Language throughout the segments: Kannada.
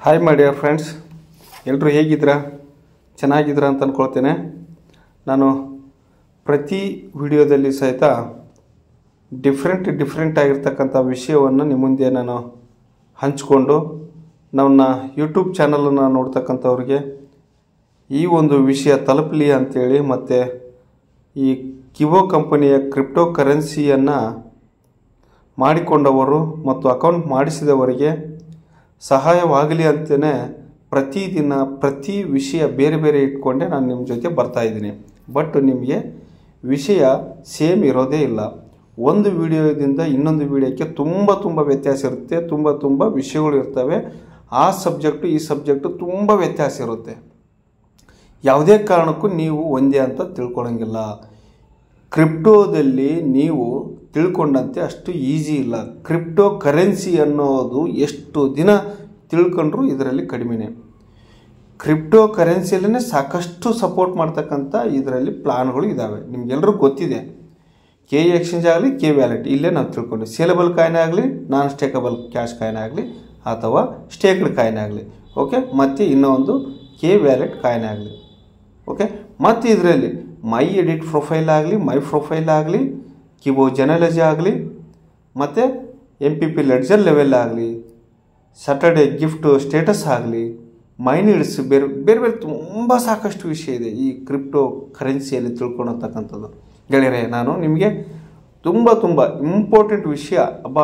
ಹಾಯ್ ಮೈ ಡಿಯರ್ ಫ್ರೆಂಡ್ಸ್, ಎಲ್ಲರೂ ಹೇಗಿದ್ದೀರಾ? ಚೆನ್ನಾಗಿದ್ದೀರಾ ಅಂತ ಅಂದ್ಕೊಳ್ತೇನೆ. ನಾನು ಪ್ರತಿ ವಿಡಿಯೋದಲ್ಲಿ ಸಹಿತ ಡಿಫ್ರೆಂಟ್ ಆಗಿರ್ತಕ್ಕಂಥ ವಿಷಯವನ್ನು ನಿಮ್ಮ ಮುಂದೆ ನಾನು ಹಂಚಿಕೊಂಡು ನನ್ನ ಯೂಟ್ಯೂಬ್ ಚಾನಲನ್ನು ನೋಡ್ತಕ್ಕಂಥವ್ರಿಗೆ ಈ ಒಂದು ವಿಷಯ ತಲುಪಲಿ ಅಂಥೇಳಿ ಮತ್ತು ಈ ಕಿವೋ ಕಂಪನಿಯ ಕ್ರಿಪ್ಟೋ ಕರೆನ್ಸಿಯನ್ನು ಮಾಡಿಕೊಂಡವರು ಮತ್ತು ಅಕೌಂಟ್ ಮಾಡಿಸಿದವರಿಗೆ ಸಹಾಯವಾಗಲಿ ಅಂತಲೇ ಪ್ರತಿದಿನ ಪ್ರತಿ ವಿಷಯ ಬೇರೆ ಬೇರೆ ಇಟ್ಕೊಂಡೆ ನಾನು ನಿಮ್ಮ ಜೊತೆ ಬರ್ತಾಯಿದ್ದೀನಿ. ಬಟ್ ನಿಮಗೆ ವಿಷಯ ಸೇಮ್ ಇರೋದೇ ಇಲ್ಲ. ಒಂದು ವಿಡಿಯೋದಿಂದ ಇನ್ನೊಂದು ವಿಡಿಯೋಕ್ಕೆ ತುಂಬ ವ್ಯತ್ಯಾಸ ಇರುತ್ತೆ, ತುಂಬ ವಿಷಯಗಳು ಇರ್ತವೆ. ಆ ಸಬ್ಜೆಕ್ಟು ಈ ಸಬ್ಜೆಕ್ಟು ತುಂಬ ವ್ಯತ್ಯಾಸ ಇರುತ್ತೆ. ಯಾವುದೇ ಕಾರಣಕ್ಕೂ ನೀವು ಒಂದೇ ಅಂತ ತಿಳ್ಕೊಳ್ಳೋಂಗಿಲ್ಲ. ಕ್ರಿಪ್ಟೋದಲ್ಲಿ ನೀವು ತಿಳ್ಕೊಂಡಂತೆ ಅಷ್ಟು ಈಸಿ ಇಲ್ಲ. ಕ್ರಿಪ್ಟೋ ಕರೆನ್ಸಿ ಅನ್ನೋದು ಎಷ್ಟು ದಿನ ತಿಳ್ಕೊಂಡ್ರೂ ಇದರಲ್ಲಿ ಕಡಿಮೆನೇ. ಕ್ರಿಪ್ಟೋ ಕರೆನ್ಸಿಯಲ್ಲೇ ಸಾಕಷ್ಟು ಸಪೋರ್ಟ್ ಮಾಡ್ತಕ್ಕಂಥ ಇದರಲ್ಲಿ ಪ್ಲಾನ್ಗಳು ಇದ್ದಾವೆ. ನಿಮಗೆಲ್ಲರಿಗೂ ಗೊತ್ತಿದೆ. ಕೆ ಎಕ್ಸ್ಚೇಂಜ್ ಆಗಲಿ, ಕೆ ವ್ಯಾಲೆಟ್, ಇಲ್ಲೇ ನಾವು ತಿಳ್ಕೊಂಡು ಸೇಲೆಬಲ್ ಕಾಯಿನ್ ಆಗಲಿ, ನಾನ್ ಸ್ಟೇಕಬಲ್ ಕ್ಯಾಶ್ ಕಾಯಿನ್ ಆಗಲಿ ಅಥವಾ ಸ್ಟೇಕ್ಡ್ ಕಾಯಿನ್ ಆಗಲಿ, ಓಕೆ, ಮತ್ತು ಇನ್ನೊಂದು ಕೆ ವ್ಯಾಲೆಟ್ ಕಾಯಿನ್ ಆಗಲಿ, ಓಕೆ. ಮತ್ತು ಇದರಲ್ಲಿ ಮೈ ಎಡಿಟ್ ಪ್ರೊಫೈಲ್ ಆಗಲಿ, ಮೈ ಪ್ರೊಫೈಲ್ ಆಗಲಿ, ಕಿವೋ ಜನಲಜಿ ಆಗಲಿ, ಮತ್ತು MPP ಲೆಡ್ಜರ್ ಲೆವೆಲ್ ಆಗಲಿ, ಸ್ಯಾಟರ್ಡೇ ಗಿಫ್ಟ್ ಸ್ಟೇಟಸ್ ಆಗಲಿ, ಮೈ ನೀಡ್ಸ್, ಬೇರೆ ತುಂಬ ಸಾಕಷ್ಟು ವಿಷಯ ಇದೆ ಈ ಕ್ರಿಪ್ಟೋ ಕರೆನ್ಸಿಯಲ್ಲಿ ತಿಳ್ಕೊಳತಕ್ಕಂಥದ್ದು. ಗೆಳೆಯರೆ, ನಾನು ನಿಮಗೆ ತುಂಬ ಇಂಪಾರ್ಟೆಂಟ್ ವಿಷಯ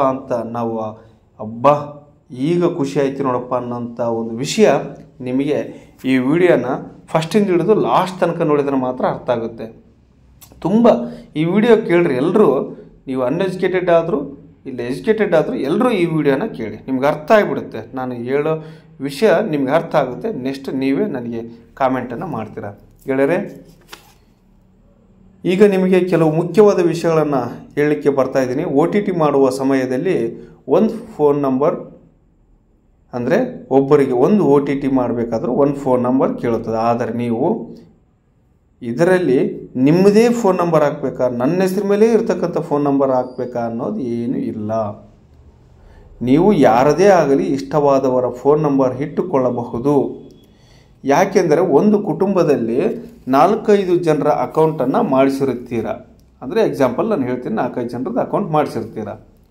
ಈಗ ಖುಷಿ ಆಯ್ತು ನೋಡಪ್ಪ ಅನ್ನೋಂಥ ಒಂದು ವಿಷಯ ನಿಮಗೆ ಈ ವಿಡಿಯೋನ ಫಸ್ಟಿಂದ ಹಿಡಿದು ಲಾಸ್ಟ್ ತನಕ ನೋಡಿದ್ರೆ ಮಾತ್ರ ಅರ್ಥ ಆಗುತ್ತೆ. ಈ ವಿಡಿಯೋ ಕೇಳ್ರಿ ಎಲ್ಲರೂ. ನೀವು ಅನ್ಎಜುಕೇಟೆಡ್ ಆದರೂ ಇಲ್ಲ ಎಜುಕೇಟೆಡ್ ಆದರೂ ಎಲ್ಲರೂ ಈ ವಿಡಿಯೋನ ಕೇಳಿ, ನಿಮ್ಗೆ ಅರ್ಥ ಆಗಿಬಿಡುತ್ತೆ. ನಾನು ಹೇಳೋ ವಿಷಯ ನಿಮ್ಗೆ ಅರ್ಥ ಆಗುತ್ತೆ. ನೆಕ್ಸ್ಟ್ ನೀವೇ ನನಗೆ ಕಾಮೆಂಟನ್ನು ಮಾಡ್ತೀರಾ. ಗೆಳೆಯರೆ, ಈಗ ನಿಮಗೆ ಕೆಲವು ಮುಖ್ಯವಾದ ವಿಷಯಗಳನ್ನು ಹೇಳಲಿಕ್ಕೆ ಬರ್ತಾಯಿದ್ದೀನಿ. OTT ಮಾಡುವ ಸಮಯದಲ್ಲಿ ಒಂದು ಫೋನ್ ನಂಬರ್, ಅಂದರೆ ಒಬ್ಬರಿಗೆ ಒಂದು OTT ಮಾಡಬೇಕಾದ್ರೂ ಒಂದು ಫೋನ್ ನಂಬರ್ ಕೇಳುತ್ತದೆ. ಆದರೆ ನೀವು ಇದರಲ್ಲಿ ನಿಮ್ಮದೇ ಫೋನ್ ನಂಬರ್ ಹಾಕಬೇಕಾ, ನನ್ನ ಹೆಸರು ಮೇಲೆ ಇರತಕ್ಕಂಥ ಫೋನ್ ನಂಬರ್ ಹಾಕಬೇಕಾ ಅನ್ನೋದು ಏನೂ ಇಲ್ಲ. ನೀವು ಯಾರದೇ ಆಗಲಿ ಇಷ್ಟವಾದವರ ಫೋನ್ ನಂಬರ್ ಇಟ್ಟುಕೊಳ್ಳಬಹುದು. ಯಾಕೆಂದರೆ ಒಂದು ಕುಟುಂಬದಲ್ಲಿ 4-5 ಜನರ ಅಕೌಂಟನ್ನು ಮಾಡಿಸಿರುತ್ತೀರ. ಅಂದರೆ ಎಕ್ಸಾಂಪಲ್ ನಾನು ಹೇಳ್ತೀನಿ, 4-5 ಜನರದ್ದು ಅಕೌಂಟ್ ಮಾಡಿಸಿರ್ತೀರ.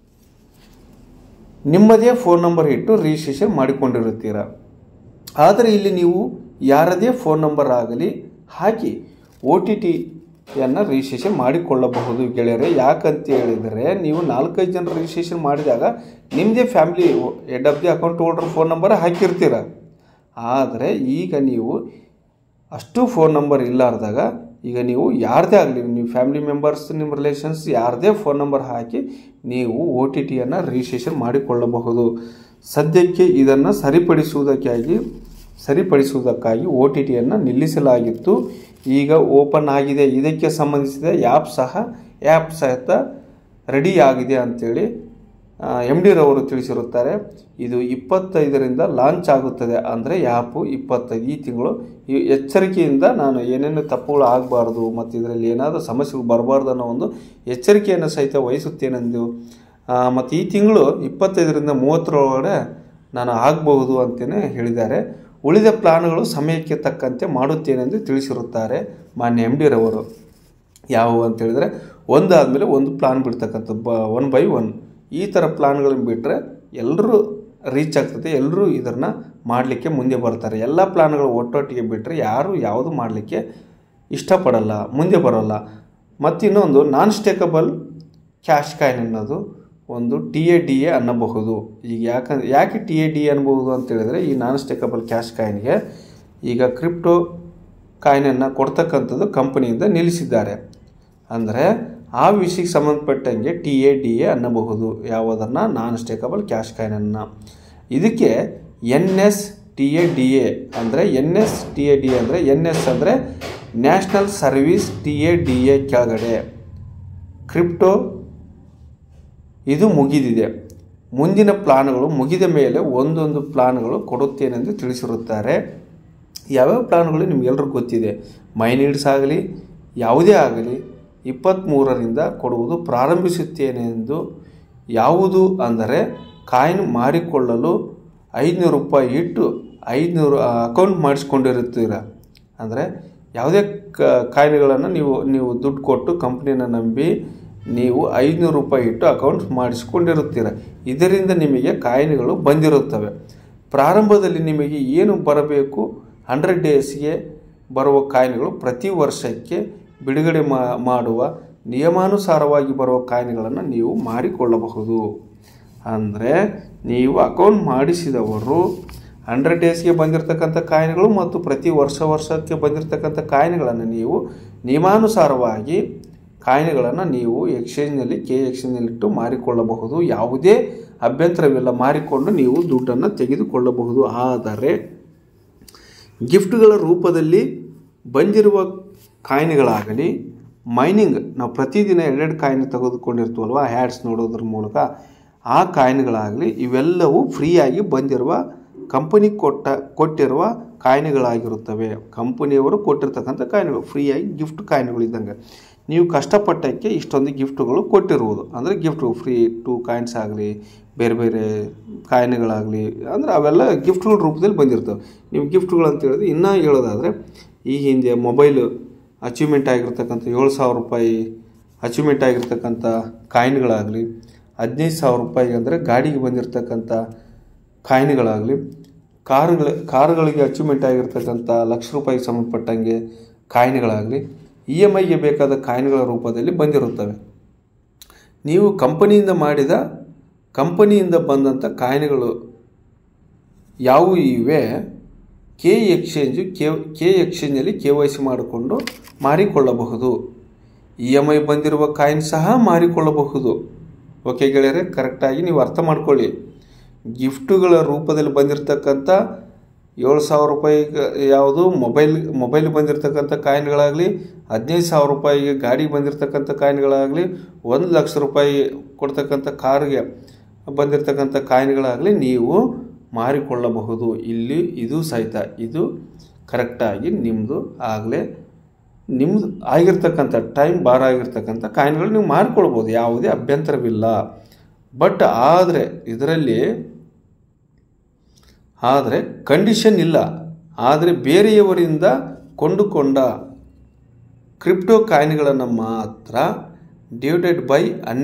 ನಿಮ್ಮದೇ ಫೋನ್ ನಂಬರ್ ಇಟ್ಟು ರಿಜಿಸ್ಟ್ರೇಷನ್ ಮಾಡಿಕೊಂಡಿರುತ್ತೀರ. ಆದರೆ ಇಲ್ಲಿ ನೀವು ಯಾರದೇ ಫೋನ್ ನಂಬರ್ ಆಗಲಿ ಹಾಕಿ OTTಯನ್ನು ರಿಜಿಸ್ಟ್ರೇಷನ್ ಮಾಡಿಕೊಳ್ಳಬಹುದು ಗೆಳೆಯರೆ. ಯಾಕಂತ ಹೇಳಿದರೆ ನೀವು 4-5 ಜನರ ರಿಜಿಸ್ಟ್ರೇಷನ್ ಮಾಡಿದಾಗ ನಿಮ್ಮದೇ family head of the account holder phone number ಹಾಕಿರ್ತೀರ. ಆದರೆ ಈಗ ನೀವು ಅಷ್ಟು ಫೋನ್ ನಂಬರ್ ಇಲ್ಲಾರ್ದಾಗ ಈಗ ನೀವು ಯಾರದೇ ಆಗಲಿ, ನೀವು ಫ್ಯಾಮಿಲಿ ಮೆಂಬರ್ಸ್, ನಿಮ್ಮ ರಿಲೇಷನ್ಸ್ ಯಾರದೇ ಫೋನ್ ನಂಬರ್ ಹಾಕಿ ನೀವು OTTಯನ್ನು ರಿಜಿಸ್ಟ್ರೇಷನ್ ಮಾಡಿಕೊಳ್ಳಬಹುದು. ಸದ್ಯಕ್ಕೆ ಇದನ್ನು ಸರಿಪಡಿಸುವುದಕ್ಕಾಗಿ OTTಯನ್ನು ನಿಲ್ಲಿಸಲಾಗಿತ್ತು. ಈಗ ಓಪನ್ ಆಗಿದೆ. ಇದಕ್ಕೆ ಸಂಬಂಧಿಸಿದ ಆ್ಯಪ್ ಸಹಿತ ರೆಡಿ ಆಗಿದೆ ಅಂಥೇಳಿ MD ರವರು ತಿಳಿಸಿರುತ್ತಾರೆ. ಇದು 25ರಿಂದ ಲಾಂಚ್ ಆಗುತ್ತದೆ. ಅಂದರೆ ಆ್ಯಪು 25 ಈ ತಿಂಗಳು. ಈ ಎಚ್ಚರಿಕೆಯಿಂದ ನಾನು ಏನೇನು ತಪ್ಪುಗಳು ಆಗಬಾರ್ದು ಮತ್ತು ಇದರಲ್ಲಿ ಏನಾದರೂ ಸಮಸ್ಯೆಗಳು ಬರಬಾರ್ದು ಅನ್ನೋ ಒಂದು ಎಚ್ಚರಿಕೆಯನ್ನು ಸಹಿತ ವಹಿಸುತ್ತೇನೆಂದು ಮತ್ತು ಈ ತಿಂಗಳು 25ರಿಂದ 30ರೊಳಗಡೆ ನಾನು ಆಗಬಹುದು ಅಂತಲೇ ಹೇಳಿದ್ದಾರೆ. ಉಳಿದ ಪ್ಲಾನ್ಗಳು ಸಮಯಕ್ಕೆ ತಕ್ಕಂತೆ ಮಾಡುತ್ತೇನೆಂದು ತಿಳಿಸಿರುತ್ತಾರೆ ಮಾನ್ಯ MD ರವರು. ಯಾವುವು ಅಂತ ಹೇಳಿದರೆ ಒಂದಾದಮೇಲೆ ಒಂದು ಪ್ಲಾನ್ ಬಿಡ್ತಕ್ಕಂಥದ್ದು, 1 by 1 ಈ ಥರ ಪ್ಲಾನ್ಗಳನ್ನು ಬಿಟ್ಟರೆ ಎಲ್ಲರೂ ರೀಚ್ ಆಗ್ತದೆ. ಎಲ್ಲರೂ ಇದನ್ನು ಮಾಡಲಿಕ್ಕೆ ಮುಂದೆ ಬರ್ತಾರೆ. ಎಲ್ಲ ಪ್ಲಾನ್ಗಳು ಒಟ್ಟೊಟ್ಟಿಗೆ ಬಿಟ್ಟರೆ ಯಾರು ಯಾವುದು ಮಾಡಲಿಕ್ಕೆ ಇಷ್ಟಪಡಲ್ಲ, ಮುಂದೆ ಬರೋಲ್ಲ. ಮತ್ತು ಇನ್ನೊಂದು ನಾನ್ ಸ್ಟೇಕಬಲ್ ಕ್ಯಾಶ್ ಕಾಯಿನ್ ಅನ್ನೋದು ಒಂದು TADA ಅನ್ನಬಹುದು. ಈಗ ಯಾಕೆ TADA ಅನ್ನಬಹುದು ಅಂತ ಹೇಳಿದರೆ, ಈ ನಾನ್ ಸ್ಟೇಕಬಲ್ ಕ್ಯಾಶ್ ಕಾಯಿನ್ಗೆ ಈಗ ಕ್ರಿಪ್ಟೋ ಕಾಯಿನನ್ನು ಕೊಡ್ತಕ್ಕಂಥದ್ದು ಕಂಪನಿಯಿಂದ ನಿಲ್ಲಿಸಿದ್ದಾರೆ. ಅಂದರೆ ಆ ವಿಷಯಕ್ಕೆ ಸಂಬಂಧಪಟ್ಟಂಗೆ TADA ಅನ್ನಬಹುದು. ಯಾವುದನ್ನು ನಾನ್ ಸ್ಟೇಕಬಲ್ ಕ್ಯಾಶ್ ಕಾಯಿನನ್ನು. ಇದಕ್ಕೆ NSTADA ಅಂದರೆ NSTADA ಅಂದರೆ NS ಅಂದರೆ ನ್ಯಾಷನಲ್ ಸರ್ವಿಸ್ TADA ಕೆಳಗಡೆ ಕ್ರಿಪ್ಟೋ ಇದು ಮುಗಿದಿದೆ. ಮುಂದಿನ ಪ್ಲಾನ್ಗಳು ಮುಗಿದ ಮೇಲೆ ಒಂದೊಂದು ಪ್ಲಾನ್ಗಳು ಕೊಡುತ್ತೇನೆಂದು ತಿಳಿಸಿರುತ್ತಾರೆ. ಯಾವ್ಯಾವ ಪ್ಲಾನ್ಗಳು ನಿಮಗೆಲ್ಲರಿಗೂ ಗೊತ್ತಿದೆ. ಮೈ ನೀಡ್ಸ್ ಆಗಲಿ ಯಾವುದೇ ಆಗಲಿ 23ರಿಂದ ಕೊಡುವುದು ಪ್ರಾರಂಭಿಸುತ್ತೇನೆಂದು. ಯಾವುದು ಅಂದರೆ ಕಾಯಿನ್ ಮಾರಿಕೊಳ್ಳಲು 500 ರೂಪಾಯಿ ಇಟ್ಟು 500 ಅಕೌಂಟ್ ಮಾಡಿಸ್ಕೊಂಡಿರುತ್ತೀರ. ಅಂದರೆ ಯಾವುದೇ ಕಾಯಿನ್ಗಳನ್ನು ನೀವು ದುಡ್ಡು ಕೊಟ್ಟು ಕಂಪ್ನಿನ ನಂಬಿ ನೀವು 500 ರೂಪಾಯಿ ಇಟ್ಟು ಅಕೌಂಟ್ ಮಾಡಿಸ್ಕೊಂಡಿರುತ್ತೀರ. ಇದರಿಂದ ನಿಮಗೆ ಕಾಯಿನ್ಗಳು ಬಂದಿರುತ್ತವೆ. ಪ್ರಾರಂಭದಲ್ಲಿ ನಿಮಗೆ ಏನು ಬರಬೇಕು 100 ಡೇಸ್ಗೆ ಬರುವ ಕಾಯಿನ್ಗಳು ಪ್ರತಿ ವರ್ಷಕ್ಕೆ ಬಿಡುಗಡೆ ಮಾಡುವ ನಿಯಮಾನುಸಾರವಾಗಿ ಬರುವ ಕಾಯಿನ್ಗಳನ್ನು ನೀವು ಮಾರಿಕೊಳ್ಳಬಹುದು. ಅಂದರೆ ನೀವು ಅಕೌಂಟ್ ಮಾಡಿಸಿದವರು 100 ಡೇಸ್ಗೆ ಬಂದಿರತಕ್ಕಂಥ ಕಾಯಿನ್ಗಳು ಮತ್ತು ಪ್ರತಿ ವರ್ಷಕ್ಕೆ ಬಂದಿರತಕ್ಕಂಥ ಕಾಯಿನ್ಗಳನ್ನು ನೀವು ನಿಯಮಾನುಸಾರವಾಗಿ ಕಾಯಿನ್ಗಳನ್ನು ನೀವು ಎಕ್ಸ್ಚೇಂಜ್ನಲ್ಲಿ ಎಕ್ಸ್ಚೇಂಜ್ನಲ್ಲಿಟ್ಟು ಮಾರಿಕೊಳ್ಳಬಹುದು. ಯಾವುದೇ ಅಭ್ಯಂತರವಿಲ್ಲ. ಮಾರಿಕೊಂಡು ನೀವು ದುಡ್ಡನ್ನು ತೆಗೆದುಕೊಳ್ಳಬಹುದು. ಆದರೆ ಗಿಫ್ಟ್ಗಳ ರೂಪದಲ್ಲಿ ಬಂದಿರುವ ಕಾಯಿನ್ಗಳಾಗಲಿ, ಮೈನಿಂಗ್ ನಾವು ಪ್ರತಿದಿನ 2 ಕಾಯಿನ್ ತೆಗೆದುಕೊಂಡಿರ್ತೀವಲ್ವ ಹ್ಯಾಡ್ಸ್ ನೋಡೋದ್ರ ಮೂಲಕ, ಆ ಕಾಯಿನ್ಗಳಾಗಲಿ ಇವೆಲ್ಲವೂ ಫ್ರೀಯಾಗಿ ಬಂದಿರುವ ಕಂಪನಿ ಕೊಟ್ಟಿರುವ ಕಾಯಿನ್ಗಳಾಗಿರುತ್ತವೆ. ಕಂಪನಿಯವರು ಕೊಟ್ಟಿರ್ತಕ್ಕಂಥ ಕಾಯಿನ್ಗಳು ಫ್ರೀಯಾಗಿ ಗಿಫ್ಟ್ ಕಾಯಿನ್ಗಳು ಇದ್ದಂಗೆ. ನೀವು ಕಷ್ಟಪಟ್ಟಕ್ಕೆ ಇಷ್ಟೊಂದು ಗಿಫ್ಟ್ಗಳು ಕೊಟ್ಟಿರುವುದು. ಅಂದರೆ ಗಿಫ್ಟು ಫ್ರೀ 2 ಕಾಯಿನ್ಸ್ ಆಗಲಿ, ಬೇರೆ ಬೇರೆ ಕಾಯಿನ್ಗಳಾಗಲಿ, ಅಂದರೆ ಅವೆಲ್ಲ ಗಿಫ್ಟ್ಗಳ ರೂಪದಲ್ಲಿ ಬಂದಿರ್ತವೆ. ನೀವು ಗಿಫ್ಟ್ಗಳು ಅಂತ ಹೇಳಿದ್ರೆ ಇನ್ನೂ ಹೇಳೋದಾದರೆ, ಈ ಹಿಂದೆ ಮೊಬೈಲ್ ಅಚೀವ್ಮೆಂಟ್ ಆಗಿರ್ತಕ್ಕಂಥ 7,000 ರೂಪಾಯಿ ಅಚೀವ್ಮೆಂಟ್ ಆಗಿರ್ತಕ್ಕಂಥ ಕಾಯಿನ್ಗಳಾಗಲಿ, 15,000 ರೂಪಾಯಿ ಅಂದರೆ ಗಾಡಿಗೆ ಬಂದಿರತಕ್ಕಂಥ ಕಾಯಿನ್ಗಳಾಗಲಿ, ಕಾರುಗಳಿಗೆ ಅಚೀವ್ಮೆಂಟ್ ಆಗಿರ್ತಕ್ಕಂಥ 1,00,000 ರೂಪಾಯಿಗೆ ಸಂಬಂಧಪಟ್ಟಂಗೆ ಕಾಯಿನ್ಗಳಾಗಲಿ, EMIಗೆ ಬೇಕಾದ ಕಾಯಿನ್ಗಳ ರೂಪದಲ್ಲಿ ಬಂದಿರುತ್ತವೆ. ನೀವು ಕಂಪನಿಯಿಂದ ಬಂದಂಥ ಕಾಯಿನ್ಗಳು ಯಾವುವು ಇವೆ, ಎಕ್ಸ್ಚೇಂಜಲ್ಲಿ KYC ಮಾಡಿಕೊಂಡು ಮಾರಿಕೊಳ್ಳಬಹುದು. EMI ಬಂದಿರುವ ಕಾಯಿನ್ ಸಹ ಮಾರಿಕೊಳ್ಳಬಹುದು. ಓಕೆ ಗೆಳೆಯರೆ, ಕರೆಕ್ಟಾಗಿ ನೀವು ಅರ್ಥ ಮಾಡ್ಕೊಳ್ಳಿ. ಗಿಫ್ಟುಗಳ ರೂಪದಲ್ಲಿ ಬಂದಿರತಕ್ಕಂಥ 7,000 ರೂಪಾಯಿಗೆ ಯಾವುದು ಮೊಬೈಲ್ ಬಂದಿರತಕ್ಕಂಥ ಕಾಯಿನ್ಗಳಾಗಲಿ, 15,000 ರೂಪಾಯಿಗೆ ಗಾಡಿಗೆ ಬಂದಿರತಕ್ಕಂಥ ಕಾಯಿನ್ಗಳಾಗಲಿ, 1,00,000 ರೂಪಾಯಿ ಕೊಡ್ತಕ್ಕಂಥ ಕಾರಿಗೆ ಬಂದಿರತಕ್ಕಂಥ ಕಾಯಿನ್ಗಳಾಗಲಿ ನೀವು ಮಾರಿಕೊಳ್ಳಬಹುದು. ಇಲ್ಲಿ ಇದು ಸಹಿತ ಇದು ಕರೆಕ್ಟಾಗಿ ನಿಮ್ಮದು ಆಗಿರ್ತಕ್ಕಂಥ ಟೈಮ್ ಬಾರ್ ಆಗಿರ್ತಕ್ಕಂಥ ಕಾಯಿನ್ಗಳು ನೀವು ಮಾರಿಕೊಳ್ಬೋದು. ಯಾವುದೇ ಅಭ್ಯಂತರವಿಲ್ಲ. ಬಟ್ ಆದರೆ ಕಂಡೀಷನ್ ಇಲ್ಲ. ಆದರೆ ಬೇರೆಯವರಿಂದ ಕೊಂಡುಕೊಂಡ ಕ್ರಿಪ್ಟೋ ಕಾಯಿನ್ಗಳನ್ನು ಮಾತ್ರ ಡಿವೈಡೆಡ್ ಬೈ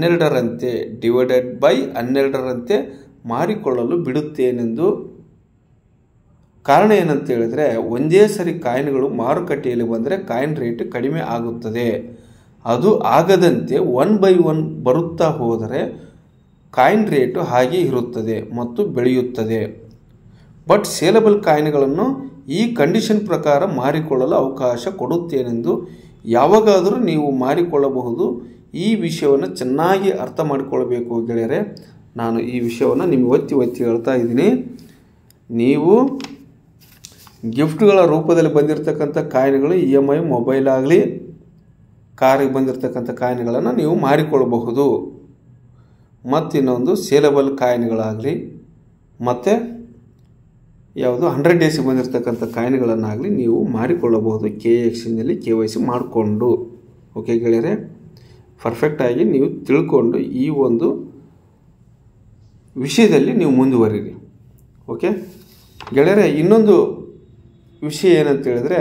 12ರಂತೆ ಮಾರಿಕೊಳ್ಳಲು ಬಿಡುತ್ತೇನೆಂದು. ಕಾರಣ ಏನಂತ ಹೇಳಿದ್ರೆ, ಒಂದೇ ಸರಿ ಕಾಯಿನ್ಗಳು ಮಾರುಕಟ್ಟೆಯಲ್ಲಿ ಬಂದರೆ ಕಾಯಿನ್ ರೇಟ್ ಕಡಿಮೆ ಆಗುತ್ತದೆ. ಅದು ಆಗದಂತೆ 1 by 1 ಬರುತ್ತಾ ಹೋದರೆ ಕಾಯಿನ್ ರೇಟು ಹಾಗೆ ಇರುತ್ತದೆ ಮತ್ತು ಬೆಳೆಯುತ್ತದೆ. ಬಟ್ ಸೇಲಬಲ್ ಕಾಯಿನ್ಗಳನ್ನು ಈ ಕಂಡೀಷನ್ ಪ್ರಕಾರ ಮಾರಿಕೊಳ್ಳಲು ಅವಕಾಶ ಕೊಡುತ್ತೇನೆಂದು. ಯಾವಾಗಾದರೂ ನೀವು ಮಾರಿಕೊಳ್ಳಬಹುದು. ಈ ವಿಷಯವನ್ನು ಚೆನ್ನಾಗಿ ಅರ್ಥ ಮಾಡಿಕೊಳ್ಳಬೇಕು ಗೆಳೆಯರೆ. ನಾನು ಈ ವಿಷಯವನ್ನು ನಿಮಗೆ ಒತ್ತಿ ಹೇಳ್ತಾ ಇದ್ದೀನಿ. ನೀವು ಗಿಫ್ಟ್ಗಳ ರೂಪದಲ್ಲಿ ಬಂದಿರತಕ್ಕಂಥ ಕಾಯಿನ್ಗಳು, EMI ಮೊಬೈಲ್ ಆಗಲಿ, ಕಾರಿಗೆ ಬಂದಿರತಕ್ಕಂಥ ಕಾಯಿನ್ಗಳನ್ನು ನೀವು ಮಾರಿಕೊಳ್ಳಬಹುದು. ಮತ್ತಿನ್ನೊಂದು ಸೇಲಬಲ್ ಕಾಯಿನ್ಗಳಾಗಲಿ, ಮತ್ತು ಯಾವುದು 100 ಡೇಸಿಗೆ ಬಂದಿರತಕ್ಕಂಥ ಕಾಯಿನ್ಗಳನ್ನಾಗಲಿ ನೀವು ಮಾರಿಕೊಳ್ಳಬಹುದು ಎಕ್ಸ್ಚೇಂಜಲ್ಲಿ KYC ಮಾಡಿಕೊಂಡು. ಓಕೆ ಗೆಳೆಯರೆ, ಪರ್ಫೆಕ್ಟಾಗಿ ನೀವು ತಿಳ್ಕೊಂಡು ಈ ಒಂದು ವಿಷಯದಲ್ಲಿ ನೀವು ಮುಂದುವರಿರಿ. ಓಕೆ ಗೆಳೆಯರೆ, ಇನ್ನೊಂದು ವಿಷಯ ಏನಂತ ಹೇಳಿದ್ರೆ,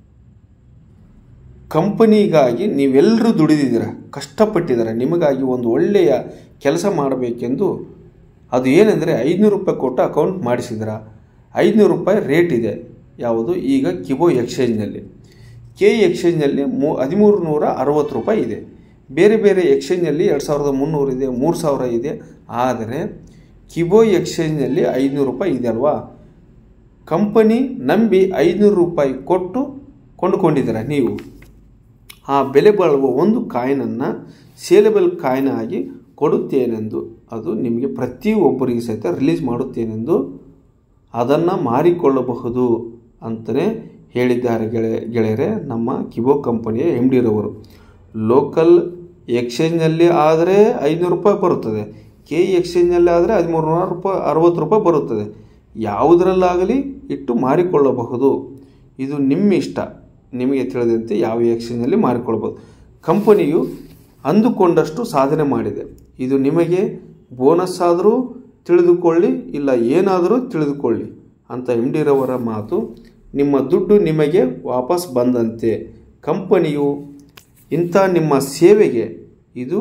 ಕಂಪನಿಗಾಗಿ ನೀವೆಲ್ಲರೂ ದುಡಿದಿದ್ದೀರ, ಕಷ್ಟಪಟ್ಟಿದ್ದಾರೆ, ನಿಮಗಾಗಿ ಒಂದು ಒಳ್ಳೆಯ ಕೆಲಸ ಮಾಡಬೇಕೆಂದು. ಅದು ಏನೆಂದರೆ 500 ರೂಪಾಯಿ ಕೊಟ್ಟು ಅಕೌಂಟ್ ಮಾಡಿಸಿದ್ರ. 500 ರೂಪಾಯಿ ರೇಟ್ ಇದೆ. ಯಾವುದು ಈಗ ಕಿಬೋ ಎಕ್ಸ್ಚೇಂಜ್ನಲ್ಲಿ. ಎಕ್ಸ್ಚೇಂಜ್ನಲ್ಲಿ 1,360 ರೂಪಾಯಿ ಇದೆ. ಬೇರೆ ಬೇರೆ ಎಕ್ಸ್ಚೇಂಜ್ನಲ್ಲಿ 2,300 ಇದೆ, 3,000 ಇದೆ. ಆದರೆ ಕಿಬೋ ಎಕ್ಸ್ಚೇಂಜ್ನಲ್ಲಿ 500 ರೂಪಾಯಿ ಇದೆ ಅಲ್ವಾ. ಕಂಪನಿ ನಂಬಿ 500 ರೂಪಾಯಿ ಕೊಟ್ಟು ಕೊಂಡುಕೊಂಡಿದ್ದೀರ ನೀವು. ಆ ಬೆಲೆ ಬಾಳುವ ಒಂದು ಕಾಯಿನನ್ನು ಸೇಲೆಬಲ್ ಕಾಯಿನ್ ಆಗಿ ಕೊಡುತ್ತೇನೆಂದು, ಅದು ನಿಮಗೆ ಪ್ರತಿಯೊಬ್ಬರಿಗೆ ಸಹಿತ ರಿಲೀಸ್ ಮಾಡುತ್ತೇನೆಂದು, ಅದನ್ನು ಮಾರಿಕೊಳ್ಳಬಹುದು ಅಂತಲೇ ಹೇಳಿದ್ದಾರೆ ಗೆಳೆಯರೆ ನಮ್ಮ ಕಿಬೋ ಕಂಪನಿಯ MD ರವರು. ಲೋಕಲ್ ಎಕ್ಸ್ಚೇಂಜ್ನಲ್ಲಿ ಆದರೆ 500 ರೂಪಾಯಿ ಬರುತ್ತದೆ. ಎಕ್ಸ್ಚೇಂಜ್ನಲ್ಲಿ ಆದರೆ 1,360 ರೂಪಾಯಿ ಬರುತ್ತದೆ. ಯಾವುದರಲ್ಲಾಗಲಿ ಇಟ್ಟು ಮಾರಿಕೊಳ್ಳಬಹುದು. ಇದು ನಿಮ್ಮ ಇಷ್ಟ. ನಿಮಗೆ ತಿಳಿದಂತೆ ಯಾವ ಎಕ್ಸ್ಚೇಂಜ್ನಲ್ಲಿ ಮಾರಿಕೊಳ್ಳಬಹುದು. ಕಂಪನಿಯು ಅಂದುಕೊಂಡಷ್ಟು ಸಾಧನೆ ಮಾಡಿದೆ. ಇದು ನಿಮಗೆ ಬೋನಸ್ ಆದರೂ ತಿಳಿದುಕೊಳ್ಳಿ, ಇಲ್ಲ ಏನಾದರೂ ತಿಳಿದುಕೊಳ್ಳಿ ಅಂತ MD ರವರ ಮಾತು. ನಿಮ್ಮ ದುಡ್ಡು ನಿಮಗೆ ವಾಪಸ್ ಬಂದಂತೆ. ಕಂಪನಿಯು ಇಂಥ ನಿಮ್ಮ ಸೇವೆಗೆ ಇದು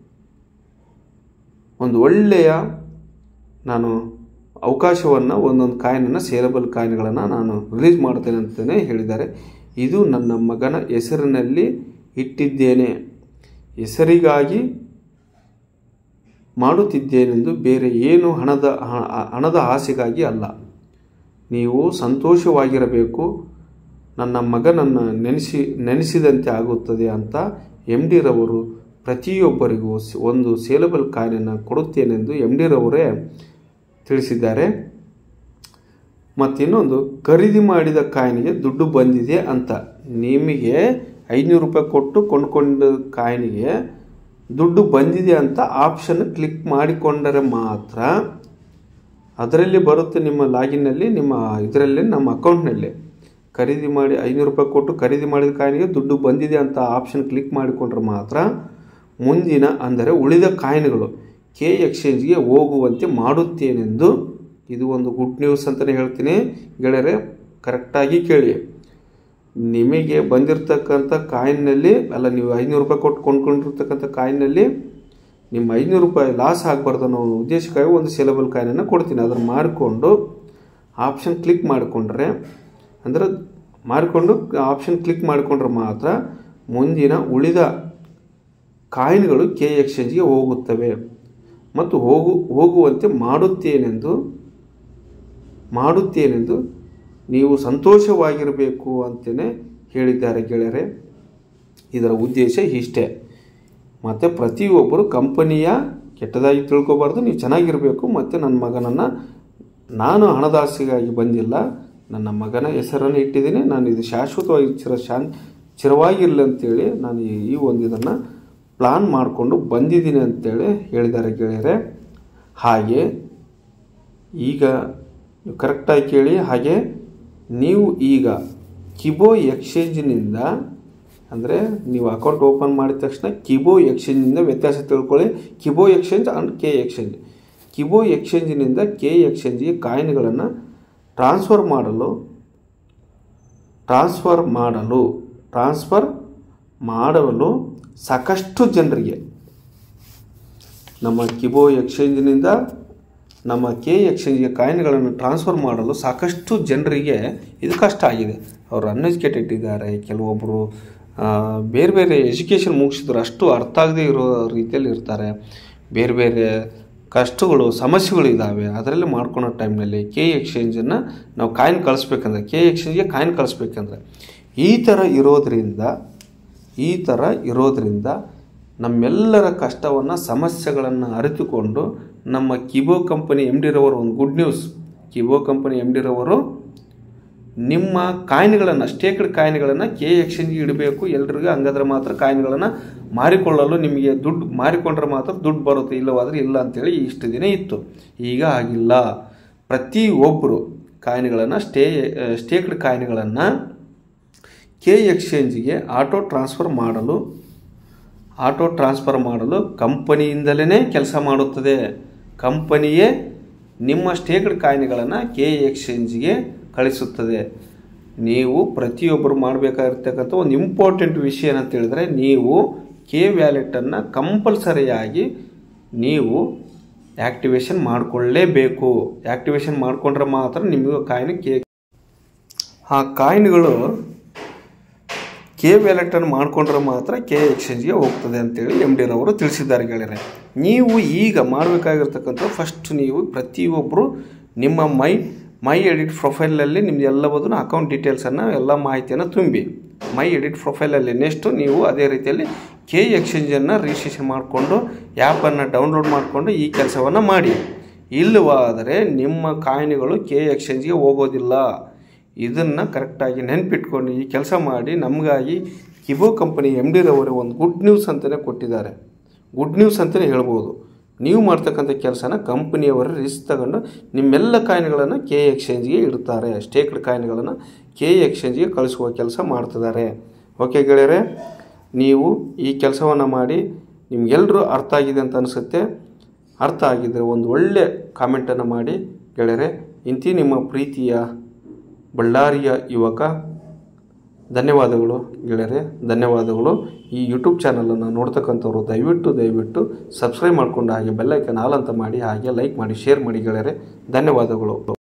ಒಂದು ಒಳ್ಳೆಯ ನಾನು ಅವಕಾಶವನ್ನು, ಒಂದೊಂದು ಕಾಯಿನನ್ನು, ಸೇಲಬಲ್ ಕಾಯಿನ್ಗಳನ್ನು ನಾನು ರಿಲೀಸ್ ಮಾಡ್ತೇನೆ ಅಂತಲೇ ಹೇಳಿದ್ದಾರೆ. ಇದು ನನ್ನ ಮಗನ ಹೆಸರಿನಲ್ಲಿ ಇಟ್ಟಿದ್ದೇನೆ, ಹೆಸರಿಗಾಗಿ ಮಾಡುತ್ತಿದ್ದೇನೆಂದು, ಬೇರೆ ಏನು ಹಣದ ಆಸೆಗಾಗಿ ಅಲ್ಲ. ನೀವು ಸಂತೋಷವಾಗಿರಬೇಕು, ನನ್ನ ಮಗನನ್ನು ನೆನೆಸಿದಂತೆ ಆಗುತ್ತದೆ ಅಂತ MD ರವರು ಪ್ರತಿಯೊಬ್ಬರಿಗೂ ಒಂದು ಸೇಲಬಲ್ ಕಾಯಿನನ್ನು ಕೊಡುತ್ತೇನೆಂದು MD ರವರೇ ತಿಳಿಸಿದ್ದಾರೆ. ಮತ್ತಿನ್ನೊಂದು, ಖರೀದಿ ಮಾಡಿದ ಕಾಯಿನಿಗೆ ದುಡ್ಡು ಬಂದಿದೆ ಅಂತ. ನಿಮಗೆ 500 ರೂಪಾಯಿ ಕೊಟ್ಟು ಕೊಂಡ್ಕೊಂಡ ಕಾಯಿನಿಗೆ ದುಡ್ಡು ಬಂದಿದೆ ಅಂತ ಆಪ್ಷನ್ ಕ್ಲಿಕ್ ಮಾಡಿಕೊಂಡರೆ ಮಾತ್ರ ಅದರಲ್ಲಿ ಬರುತ್ತೆ. ನಿಮ್ಮ ಲಾಗಿನ್ನಲ್ಲಿ, ನಿಮ್ಮ ಇದರಲ್ಲಿ, ನಮ್ಮ ಅಕೌಂಟ್ನಲ್ಲಿ ಖರೀದಿ ಮಾಡಿ 500 ರೂಪಾಯಿ ಕೊಟ್ಟು ಖರೀದಿ ಮಾಡಿದ ಕಾಯಿನಿಗೆ ದುಡ್ಡು ಬಂದಿದೆ ಅಂತ ಆಪ್ಷನ್ ಕ್ಲಿಕ್ ಮಾಡಿಕೊಂಡ್ರೆ ಮಾತ್ರ ಮುಂದಿನ, ಅಂದರೆ ಉಳಿದ ಕಾಯಿನ್ಗಳು K ಎಕ್ಸ್ಚೇಂಜ್ಗೆ ಹೋಗುವಂತೆ ಮಾಡುತ್ತೇನೆಂದು. ಇದು ಒಂದು ಗುಡ್ ನ್ಯೂಸ್ ಅಂತಲೇ ಹೇಳ್ತೀನಿ ಗೆಳೆಯರೆ, ಕರೆಕ್ಟಾಗಿ ಕೇಳಿ. ನಿಮಗೆ ಬಂದಿರತಕ್ಕಂಥ ಕಾಯಿನ್ನಲ್ಲಿ, ಅಲ್ಲ, ನೀವು 500 ರೂಪಾಯಿ ಕೊಟ್ಟು ಕೊಂಡ್ಕೊಂಡಿರ್ತಕ್ಕಂಥ ಕಾಯಿನ್ನಲ್ಲಿ ನಿಮ್ಮ 500 ರೂಪಾಯಿ ಲಾಸ್ ಆಗಬಾರ್ದು ಅನ್ನೋ ಉದ್ದೇಶಕ್ಕಾಗಿ ಒಂದು ಸೇಲಬಲ್ ಕಾಯಿನನ್ನು ಕೊಡ್ತೀನಿ. ಅದನ್ನು ಮಾರಿಕೊಂಡು ಆಪ್ಷನ್ ಕ್ಲಿಕ್ ಮಾಡಿಕೊಂಡ್ರೆ, ಅಂದರೆ ಮಾರಿಕೊಂಡು ಆಪ್ಷನ್ ಕ್ಲಿಕ್ ಮಾಡಿಕೊಂಡ್ರೆ ಮಾತ್ರ ಮುಂದಿನ ಉಳಿದ ಕಾಯಿನ್ಗಳು K ಎಕ್ಸ್ಚೇಂಜ್ಗೆ ಹೋಗುತ್ತವೆ ಮತ್ತು ಹೋಗುವಂತೆ ಮಾಡುತ್ತೇನೆಂದು ನೀವು ಸಂತೋಷವಾಗಿರಬೇಕು ಅಂತಲೇ ಹೇಳಿದ್ದಾರೆ ಗೆಳೆಯರೆ. ಇದರ ಉದ್ದೇಶ ಇಷ್ಟೇ. ಮತ್ತು ಪ್ರತಿಯೊಬ್ಬರು ಕಂಪನಿಯ ಕೆಟ್ಟದಾಗಿ ತಿಳ್ಕೊಬಾರ್ದು, ನೀವು ಚೆನ್ನಾಗಿರಬೇಕು. ಮತ್ತು ನನ್ನ ಮಗನನ್ನು ನಾನು ಹಣದಾಸೆಗಾಗಿ ಬಂದಿಲ್ಲ, ನನ್ನ ಮಗನ ಹೆಸರನ್ನು ಇಟ್ಟಿದ್ದೀನಿ, ನಾನು ಇದು ಶಾಶ್ವತವಾಗಿ ಚಿರವಾಗಿರಲಿ ಅಂತೇಳಿ ನಾನು ಈ ಒಂದು ಇದನ್ನು ಪ್ಲಾನ್ ಮಾಡಿಕೊಂಡು ಬಂದಿದ್ದೀನಿ ಅಂತೇಳಿ ಹೇಳಿದ್ದಾರೆ ಗೆಳೆಯರೆ. ಹಾಗೆ ಈಗ ಕರೆಕ್ಟಾಗಿ ಕೇಳಿ. ಹಾಗೆ ನೀವು ಈಗ ಕಿಬೋ ಎಕ್ಸ್ಚೇಂಜಿನಿಂದ, ಅಂದರೆ ನೀವು ಅಕೌಂಟ್ ಓಪನ್ ಮಾಡಿದ ತಕ್ಷಣ ಕಿಬೋ ಎಕ್ಸ್ಚೇಂಜಿನಿಂದ ವ್ಯತ್ಯಾಸ ತಿಳ್ಕೊಳ್ಳಿ. Kibo exchange and K exchange. Kibo ಎಕ್ಸ್ಚೇಂಜಿನಿಂದ K ಎಕ್ಸ್ಚೇಂಜಿಗೆ ಕಾಯಿನ್ಗಳನ್ನು ಟ್ರಾನ್ಸ್ಫರ್ ಮಾಡಲು ಸಾಕಷ್ಟು ಜನರಿಗೆ, ನಮ್ಮ ಕಿಬೋ ಎಕ್ಸ್ಚೇಂಜಿನಿಂದ ನಮ್ಮ K ಎಕ್ಸ್ಚೇಂಜ್ಗೆ ಕಾಯಿನ್ಗಳನ್ನು ಟ್ರಾನ್ಸ್ಫರ್ ಮಾಡಲು ಸಾಕಷ್ಟು ಜನರಿಗೆ ಇದು ಕಷ್ಟ ಆಗಿದೆ. ಅವರು ಅನ್ಎಜುಕೇಟೆಡ್ ಇದ್ದಾರೆ, ಕೆಲವೊಬ್ಬರು ಬೇರೆ ಬೇರೆ ಎಜುಕೇಷನ್ ಮುಗಿಸಿದ್ರು ಅಷ್ಟು ಅರ್ಥ ಆಗದೆ ಇರೋ ರೀತಿಯಲ್ಲಿ ಇರ್ತಾರೆ. ಬೇರೆ ಬೇರೆ ಕಷ್ಟಗಳು, ಸಮಸ್ಯೆಗಳು ಇದ್ದಾವೆ. ಅದರಲ್ಲಿ ಮಾಡ್ಕೊಳೋ ಟೈಮ್ನಲ್ಲಿ K ಎಕ್ಸ್ಚೇಂಜನ್ನು ನಾವು ಕಾಯಿನ್ ಕಳಿಸ್ಬೇಕಂದ್ರೆ, K ಎಕ್ಸ್ಚೇಂಜ್ಗೆ ಕಾಯಿನ್ ಕಳಿಸ್ಬೇಕಂದ್ರೆ ಈ ಥರ ಇರೋದ್ರಿಂದ ನಮ್ಮೆಲ್ಲರ ಕಷ್ಟವನ್ನು, ಸಮಸ್ಯೆಗಳನ್ನು ಅರಿತುಕೊಂಡು ನಮ್ಮ ಕಿಬೋ ಕಂಪನಿ MD ರವರು ಒಂದು good news. Kibo company MD ರವರು ನಿಮ್ಮ ಕಾಯಿನ್ಗಳನ್ನು, ಸ್ಟೇಕ್ಡ್ ಕಾಯಿನ್ಗಳನ್ನು K ಎಕ್ಸ್ಚೇಂಜ್ಗೆ ಇಡಬೇಕು ಎಲ್ರಿಗೂ. ಹಂಗಾದ್ರೆ ಮಾತ್ರ ಕಾಯಿನ್ಗಳನ್ನು ಮಾರಿಕೊಳ್ಳಲು ನಿಮಗೆ ದುಡ್ಡು, ಮಾರಿಕೊಂಡ್ರೆ ಮಾತ್ರ ದುಡ್ಡು ಬರುತ್ತೆ, ಇಲ್ಲವಾದರೆ ಇಲ್ಲ ಅಂತೇಳಿ ಇಷ್ಟು ದಿನ ಇತ್ತು. ಈಗ ಆಗಿಲ್ಲ. ಪ್ರತಿಯೊಬ್ಬರು ಕಾಯಿನ್ಗಳನ್ನು, ಸ್ಟೇಕ್ಡ್ ಕಾಯಿನ್ಗಳನ್ನು K ಎಕ್ಸ್ಚೇಂಜಿಗೆ ಆಟೋ ಟ್ರಾನ್ಸ್ಫರ್ ಮಾಡಲು ಕಂಪನಿಯಿಂದಲೇ ಕೆಲಸ ಮಾಡುತ್ತದೆ. ಕಂಪನಿಯೇ ನಿಮ್ಮ ಸ್ಟೇಕ್ಡ್ ಕಾಯಿನ್ಗಳನ್ನು K ಎಕ್ಸ್ಚೇಂಜಿಗೆ ಕಳಿಸುತ್ತದೆ. ನೀವು ಪ್ರತಿಯೊಬ್ಬರು ಮಾಡಬೇಕಾಗಿರ್ತಕ್ಕಂಥ ಒಂದು ಇಂಪಾರ್ಟೆಂಟ್ ವಿಷಯ ಏನಂತ ಹೇಳಿದ್ರೆ, ನೀವು K ವ್ಯಾಲೆಟನ್ನು ಕಂಪಲ್ಸರಿಯಾಗಿ ನೀವು ಆ್ಯಕ್ಟಿವೇಶನ್ ಮಾಡಿಕೊಳ್ಳಲೇಬೇಕು. ಆ್ಯಕ್ಟಿವೇಶನ್ ಮಾಡಿಕೊಂಡ್ರೆ ಮಾತ್ರ ನಿಮಗೆ ಕಾಯಿನ್ ಆ ಕಾಯಿನ್ಗಳು K ವ್ಯಾಲೆಟನ್ನು ಮಾಡಿಕೊಂಡ್ರೆ ಮಾತ್ರ K ಎಕ್ಸ್ಚೇಂಜ್ಗೆ ಹೋಗ್ತದೆ ಅಂತೇಳಿ MD ರವರು ತಿಳಿಸಿದ್ದಾರೆ ಗೆಳೆಯರೆ. ನೀವು ಈಗ ಮಾಡಬೇಕಾಗಿರ್ತಕ್ಕಂಥ ಫಸ್ಟ್, ನೀವು ಪ್ರತಿಯೊಬ್ಬರು ನಿಮ್ಮ ಮೈ ಎಡಿಟ್ ಪ್ರೊಫೈಲಲ್ಲಿ ನಿಮ್ದು ಎಲ್ಲವನ್ನು ಅಕೌಂಟ್ ಡೀಟೇಲ್ಸನ್ನು, ಎಲ್ಲ ಮಾಹಿತಿಯನ್ನು ತುಂಬಿ ಮೈ ಎಡಿಟ್ ಪ್ರೊಫೈಲಲ್ಲಿ. ನೆಕ್ಸ್ಟು ನೀವು ಅದೇ ರೀತಿಯಲ್ಲಿ K ಎಕ್ಸ್ಚೇಂಜನ್ನು ರಿಜಿಸ್ಟ್ರೇಷನ್ ಮಾಡಿಕೊಂಡು ಆ್ಯಪನ್ನು ಡೌನ್ಲೋಡ್ ಮಾಡಿಕೊಂಡು ಈ ಕೆಲಸವನ್ನು ಮಾಡಿ. ಇಲ್ಲವಾದರೆ ನಿಮ್ಮ ಕಾಯಿನ್ಗಳು K ಎಕ್ಸ್ಚೇಂಜ್ಗೆ ಹೋಗೋದಿಲ್ಲ. ಇದನ್ನು ಕರೆಕ್ಟಾಗಿ ನೆನಪಿಟ್ಕೊಂಡು ಈ ಕೆಲಸ ಮಾಡಿ. ನಮಗಾಗಿ ಕಿಬೋ ಕಂಪನಿ MD ರವರು ಒಂದು ಗುಡ್ ನ್ಯೂಸ್ ಅಂತಲೇ ಕೊಟ್ಟಿದ್ದಾರೆ. ಗುಡ್ ನ್ಯೂಸ್ ಅಂತಲೇ ಹೇಳ್ಬೋದು. ನೀವು ಮಾಡ್ತಕ್ಕಂಥ ಕೆಲಸನ ಕಂಪನಿಯವರು ರಿಸ್ಕ್ ತಗೊಂಡು ನಿಮ್ಮೆಲ್ಲ ಕಾಯಿನ್ಗಳನ್ನು K ಎಕ್ಸ್ಚೇಂಜ್ಗೆ ಇಡ್ತಾರೆ. ಸ್ಟೇಕ್ಡ್ ಕಾಯಿನ್ಗಳನ್ನು K ಎಕ್ಸ್ಚೇಂಜ್ಗೆ ಕಳಿಸುವ ಕೆಲಸ ಮಾಡ್ತಿದ್ದಾರೆ. ಓಕೆ ಗೆಳೆಯರೆ, ನೀವು ಈ ಕೆಲಸವನ್ನು ಮಾಡಿ. ನಿಮಗೆಲ್ಲರೂ ಅರ್ಥ ಆಗಿದೆ ಅಂತ ಅನಿಸುತ್ತೆ. ಅರ್ಥ ಆಗಿದ್ದರೆ ಒಂದು ಒಳ್ಳೆ ಕಾಮೆಂಟನ್ನು ಮಾಡಿ ಗೆಳೆಯರೆ. ಇಂತಿ ನಿಮ್ಮ ಪ್ರೀತಿಯ ಬಳ್ಳಾರಿಯ ಯುವಕ. ಧನ್ಯವಾದಗಳು ಗೆಳೆಯರೆ, ಧನ್ಯವಾದಗಳು. ಈ ಯೂಟ್ಯೂಬ್ ಚಾನಲನ್ನು ನೋಡ್ತಕ್ಕಂಥವ್ರು ದಯವಿಟ್ಟು ಸಬ್ಸ್ಕ್ರೈಬ್ ಮಾಡಿಕೊಂಡು ಹಾಗೆ ಬೆಲ್ಲೈಕನ್ ಆಲ್ ಅಂತ ಮಾಡಿ, ಹಾಗೆ ಲೈಕ್ ಮಾಡಿ, ಶೇರ್ ಮಾಡಿ ಗೆಳೆಯರೆ. ಧನ್ಯವಾದಗಳು.